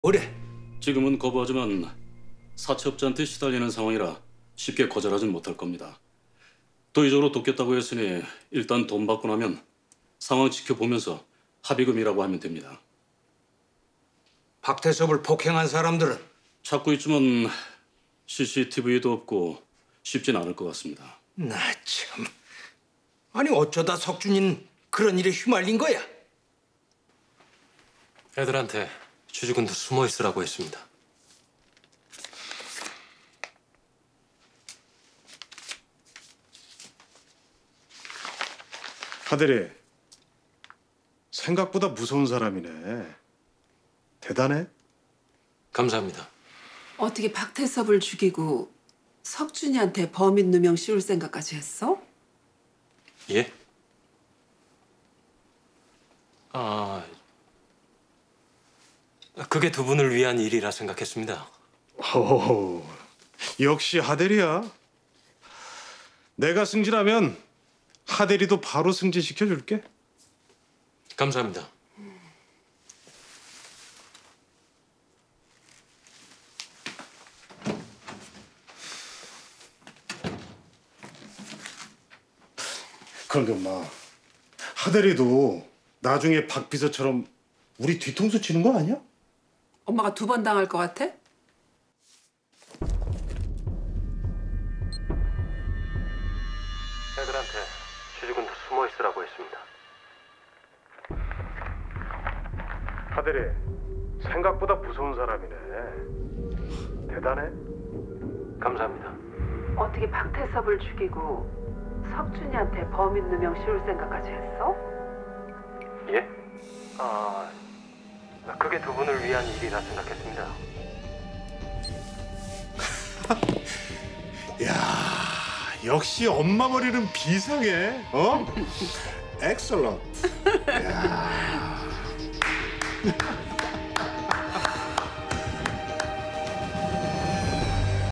그래. 지금은 거부하지만 사채업자한테 시달리는 상황이라 쉽게 거절하진 못할 겁니다. 도의적으로 돕겠다고 했으니 일단 돈 받고 나면 상황 지켜보면서 합의금이라고 하면 됩니다. 박태섭을 폭행한 사람들은 찾고 있지만 CCTV도 없고 쉽진 않을 것 같습니다. 나 참. 아니 어쩌다 석준이는 그런 일에 휘말린 거야? 애들한테 주주군도 숨어 있으라고 했습니다. 하대리, 생각보다 무서운 사람이네. 대단해. 감사합니다. 어떻게 박태섭을 죽이고 석준이한테 범인 누명 씌울 생각까지 했어? 예? 그게 두 분을 위한 일이라 생각했습니다. 오, 역시 하대리야. 내가 승진하면 하대리도 바로 승진시켜 줄게. 감사합니다. 그런데 엄마, 하대리도 나중에 박 비서처럼 우리 뒤통수 치는 거 아니야? 엄마가 2번 당할 것 같아? 애들한테 주주군도 숨어 있으라고 했습니다. 하대리, 생각보다 무서운 사람이네. 대단해. 감사합니다. 어떻게 박태섭을 죽이고 석준이한테 범인 누명 씌울 생각까지 했어? 예? 그게 두 분을 위한 일이라 생각했습니다. 야, 역시 엄마 머리는 비상해. 어? 엑설런트. 야.